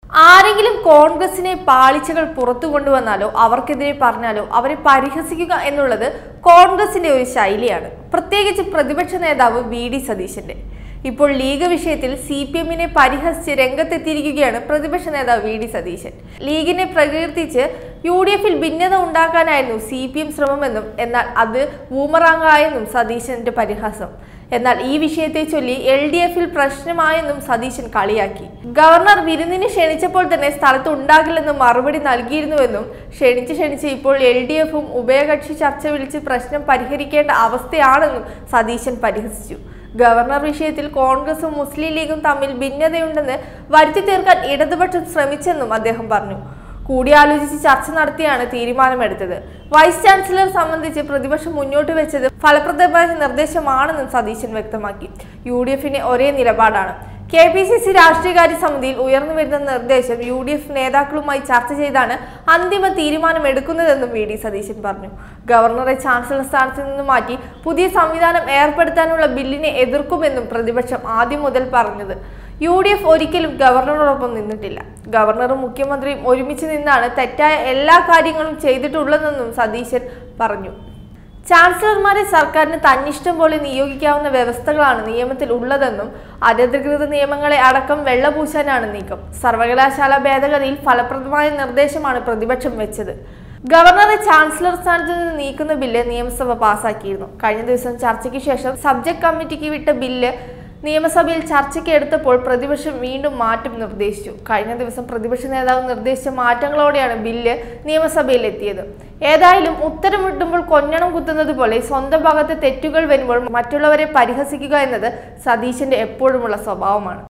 ആരെങ്കിലും കോൺഗ്രസിനെ പാളിച്ചകൾ പുറത്തു കൊണ്ടുവന്നാലോ അവർക്കെതിരെ പറഞ്ഞാലോ അവരെ പരിഹസിക്കുക എന്നുള്ളത് കോൺഗ്രസിന്റെ ഒരു ശൈലിയാണ്. പ്രത്യേകിച്ച് പ്രതിപക്ഷ നേതാവ് വി.ഡി. സതീശന്റെ. ഇപ്പോൾ ലീഗ് വിഷയത്തിൽ CPM-നെ പരിഹസിച്ച് രംഗത്തെത്തിയിരിക്കുകയാണ് പ്രതിപക്ഷ നേതാവ് വി.ഡി. സതീശൻ. ലീഗിനെ പ്രകീർത്തിച്ച് UDF-ൽ ഭിന്നത ഉണ്ടാക്കാനായിരുന്നു CPM ശ്രമമെന്നും എന്നാൽ അത് ബൂമറാങ്ങായെന്നും സതീശന്റെ പരിഹാസം. എന്നാൽ ഈ വിഷയത്തെ ചൊല്ലി LDF-ൽ പ്രശ്നമായെന്നും സതീശൻ കളിയാക്കി. ഗവർണർ വിരുന്നിന് ക്ഷണിച്ചപ്പോൾ തന്നെ സ്ഥലത്ത് ഉണ്ടാകില്ലെന്ന് മറുപടി നൽകിയിരുന്നുവെന്നും ക്ഷണിച്ച് ഇപ്പോൾ LDF-ഉം ഉഭയകക്ഷി ചർച്ച വിളിച്ച് പ്രശ്നം പരിഹരിക്കേണ്ട അവസ്ഥയാണെന്നും സതീശൻ പരിഹസിച്ചു. ഗവർണർ വിഷയത്തിൽ കോൺഗ്രസും മുസ്ലിം ലീഗും തമ്മിൽ ഭിന്നതയുണ്ടെന്ന് വരുത്തി തീർക്കാൻ ഇടതുപക്ഷം ശ്രമിച്ചെന്നും അദ്ദേഹം പറഞ്ഞു. കൂടിയാലോചിച്ച് ചർച്ച നടത്തിയാണ് തീരുമാനമെടുത്തത്. വൈസ് ചാൻസലർ സംബന്ധിച്ച് പ്രതിപക്ഷം മുന്നോട്ട് വെച്ചത് ഫലപ്രദമായ നിർദ്ദേശമാണെന്നും സതീശൻ വ്യക്തമാക്കി. UDF-ന് ഒരേ നിലപാടാണ്. KPCC രാഷ്ട്രീയകാര്യ സമിതിയിൽ ഉയർന്നുവരുന്ന നിർദ്ദേശം UDF നേതാക്കളുമായി ചർച്ച ചെയ്താണ് അന്തിമ തീരുമാനമെടുക്കുന്നതെന്നും വി.ഡി. സതീശൻ പറഞ്ഞു. ഗവർണറെ ചാൻസലർ സ്ഥാനത്ത് നിന്ന് മാറ്റി പുതിയ സംവിധാനം ഏർപ്പെടുത്താനുള്ള ബില്ലിനെ എതിർക്കുമെന്നും പ്രതിപക്ഷം ആദ്യം മുതൽ പറഞ്ഞത്. UDF ഒരിക്കലും ഗവർണറോടൊപ്പം നിന്നിട്ടില്ല. ഗവർണറും മുഖ്യമന്ത്രിയും ഒരുമിച്ച് നിന്നാണ് തെറ്റായ എല്ലാ കാര്യങ്ങളും ചെയ്തിട്ടുള്ളതെന്നും സതീശൻ പറഞ്ഞു. ചാൻസലർമാരെ സർക്കാരിന് തന്നിഷ്ടം പോലെ നിയോഗിക്കാവുന്ന വ്യവസ്ഥകളാണ് നിയമത്തിൽ ഉള്ളതെന്നും അനധികൃത നിയമങ്ങളെ അടക്കം വെള്ളപൂശാനാണ് നീക്കം. സർവകലാശാല ഭേദഗതിയിൽ ഫലപ്രദമായ നിർദ്ദേശമാണ് പ്രതിപക്ഷം വെച്ചത്. ഗവർണറെ ചാൻസലർ സ്ഥാനത്ത് നിന്ന് നീക്കുന്ന ബില്ല് നിയമസഭ പാസാക്കിയിരുന്നു. കഴിഞ്ഞ ദിവസം ചർച്ചയ്ക്ക് ശേഷം സബ്ജക്ട് കമ്മിറ്റിക്ക് വിട്ട ബില്ല് നിയമസഭയിൽ ചർച്ചയ്ക്ക് എടുത്തപ്പോൾ പ്രതിപക്ഷം വീണ്ടും മാറ്റം നിർദ്ദേശിച്ചു. കഴിഞ്ഞ ദിവസം പ്രതിപക്ഷ നേതാവ് നിർദ്ദേശിച്ച മാറ്റങ്ങളോടെയാണ് ബില്ല് നിയമസഭയിൽ എത്തിയത്. ഏതായാലും ഉത്തരം കിട്ടുമ്പോൾ കൊഞ്ഞണം കുത്തുന്നത് പോലെ സ്വന്തം ഭാഗത്തെ തെറ്റുകൾ വരുമ്പോൾ മറ്റുള്ളവരെ പരിഹസിക്കുക എന്നത് സതീശന്റെ എപ്പോഴുമുള്ള സ്വഭാവമാണ്.